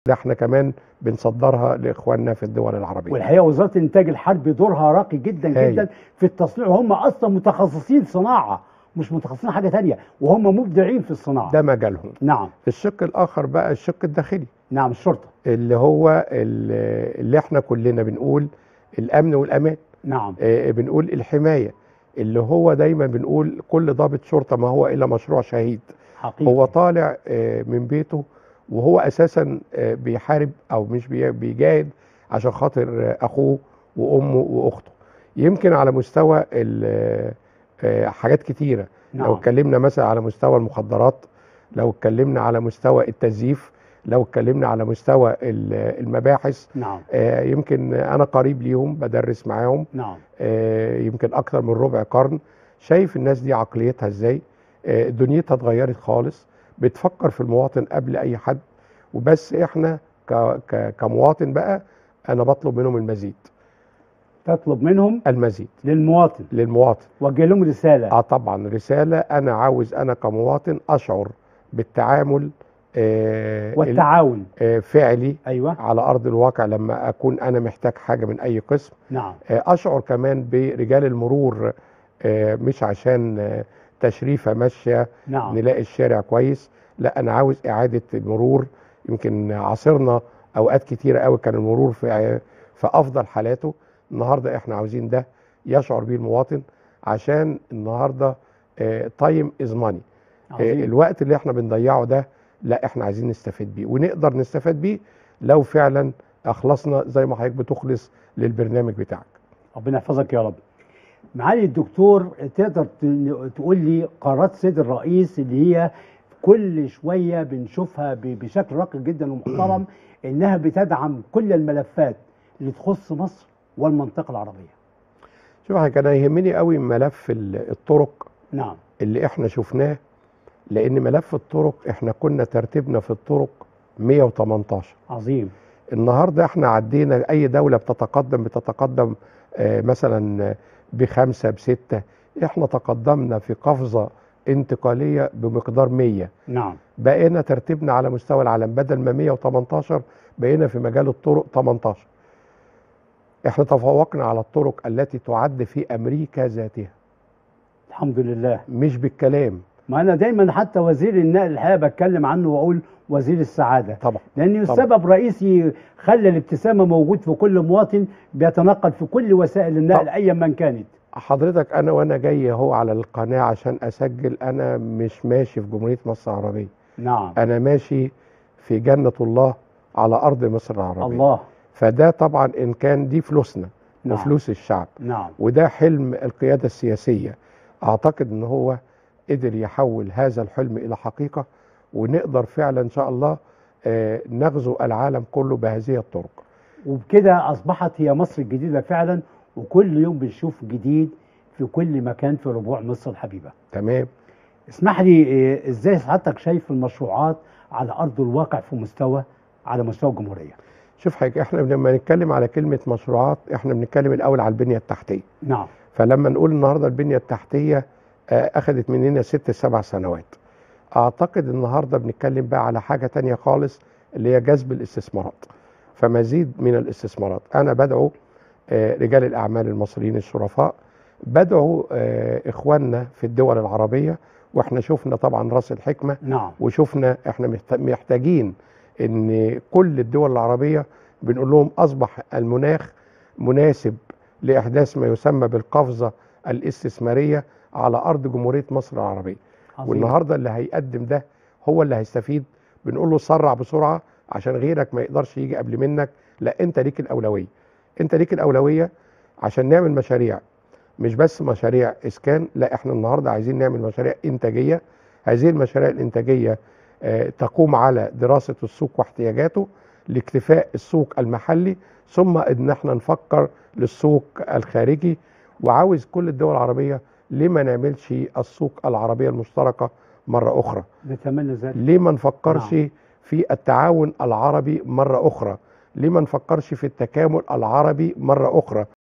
ده احنا كمان بنصدرها لاخواننا في الدول العربيه. والحقيقه وزاره الانتاج الحربي دورها راقي جدا جدا في التصنيع، وهم اصلا متخصصين صناعه، مش متخصصين حاجه ثانيه، وهم مبدعين في الصناعه. ده مجالهم. نعم. الشق الاخر بقى الشق الداخلي. نعم، الشرطه. اللي هو اللي احنا كلنا بنقول الامن والامان. نعم. بنقول الحمايه، اللي هو دايما بنقول كل ضابط شرطه ما هو الا مشروع شهيد. حقيقي. هو طالع من بيته وهو اساسا بيحارب او مش بيجاهد عشان خاطر اخوه وامه واخته. يمكن على مستوى حاجات كتيره. نعم. لو اتكلمنا مثلا على مستوى المخدرات، لو اتكلمنا على مستوى التزييف، لو اتكلمنا على مستوى المباحث. نعم. يمكن انا قريب ليهم، بدرس معاهم. نعم. يمكن اكتر من ربع قرن. شايف الناس دي عقليتها ازاي، دنيتها اتغيرت خالص، بتفكر في المواطن قبل اي حد. وبس احنا كمواطن بقى انا بطلب منهم المزيد. تطلب منهم المزيد للمواطن. وجه لهم رساله. طبعا رساله. انا عاوز انا كمواطن اشعر بالتعامل والتعاون فعلي. أيوة. على ارض الواقع لما اكون انا محتاج حاجه من اي قسم. نعم. اشعر كمان برجال المرور، مش عشان تشريفه ماشيه. نعم. نلاقي الشارع كويس، لا انا عاوز اعاده المرور. يمكن عاصرنا اوقات كتيره قوي كان المرور في افضل حالاته. النهارده احنا عاوزين ده يشعر بيه المواطن، عشان النهارده تايم از ماني. الوقت اللي احنا بنضيعه ده لا احنا عايزين نستفيد بيه، ونقدر نستفاد بيه لو فعلا اخلصنا زي ما حضرتك بتخلص للبرنامج بتاعك. ربنا يحفظك يا رب. معالي الدكتور، تقدر تقول لي قرارات السيد الرئيس اللي هي كل شويه بنشوفها بشكل راقي جدا ومحترم انها بتدعم كل الملفات اللي تخص مصر والمنطقه العربيه؟ شوف حضرتك، انا يهمني قوي ملف الطرق. نعم. اللي احنا شفناه، لان ملف الطرق احنا كنا ترتيبنا في الطرق 118. عظيم. النهارده احنا عدينا اي دوله بتتقدم مثلا ب5 ب6. احنا تقدمنا في قفزه انتقاليه بمقدار 100. نعم. بقينا ترتيبنا على مستوى العالم بدل ما 118 بقينا في مجال الطرق 18. احنا تفوقنا على الطرق التي تعد في امريكا ذاتها. الحمد لله. مش بالكلام. ما انا دايما حتى وزير النقل الحقيقه بتكلم عنه واقول وزير السعاده. طبعا. لانه سبب رئيسي خلى الابتسامه موجود في كل مواطن بيتنقل في كل وسائل النقل ايا من كانت. حضرتك انا وانا جاي اهو على القناه عشان اسجل، انا مش ماشي في جمهوريه مصر العربيه. نعم. انا ماشي في جنه الله على ارض مصر العربيه. الله. فده طبعا ان كان دي فلوسنا. نعم. وفلوس الشعب. نعم. وده حلم القياده السياسيه. اعتقد ان هو قدر يحول هذا الحلم الى حقيقه، ونقدر فعلا ان شاء الله نغزو العالم كله بهذه الطرق. وبكده اصبحت هي مصر الجديده فعلا، وكل يوم بنشوف جديد في كل مكان في ربوع مصر الحبيبه. تمام. اسمح لي، ازاي حضرتك شايف المشروعات على ارض الواقع على مستوى الجمهوريه؟ شوف حضرتك، احنا لما نتكلم على كلمه مشروعات احنا بنتكلم الاول على البنيه التحتيه. نعم. فلما نقول النهارده البنيه التحتيه اخذت مننا 6 7 سنوات. اعتقد النهارده بنتكلم بقى على حاجه تانية خالص، اللي هي جذب الاستثمارات. فمزيد من الاستثمارات. انا بدعو رجال الاعمال المصريين الشرفاء، بدعو اخواننا في الدول العربيه. واحنا شفنا طبعا راس الحكمه. نعم. وشفنا احنا محتاجين ان كل الدول العربيه بنقول لهم اصبح المناخ مناسب لاحداث ما يسمى بالقفزه الاستثماريه على ارض جمهوريه مصر العربيه. عظيم. والنهارده اللي هيقدم ده هو اللي هيستفيد. بنقول له سرع بسرعه عشان غيرك ما يقدرش يجي قبل منك. لا، انت ليك الاولويه. انت ليك الاولويه عشان نعمل مشاريع، مش بس مشاريع اسكان. لا، احنا النهارده عايزين نعمل مشاريع انتاجيه. هذه المشاريع الانتاجيه تقوم على دراسه السوق واحتياجاته لاكتفاء السوق المحلي، ثم ان احنا نفكر للسوق الخارجي. وعاوز كل الدول العربيه ليه ما نعملش السوق العربيه المشتركه مره اخرى؟ نتمنى ذلك. ليه ما نفكرش في التعاون العربي مره اخرى؟ ليه ما نفكرش في التكامل العربي مره اخرى؟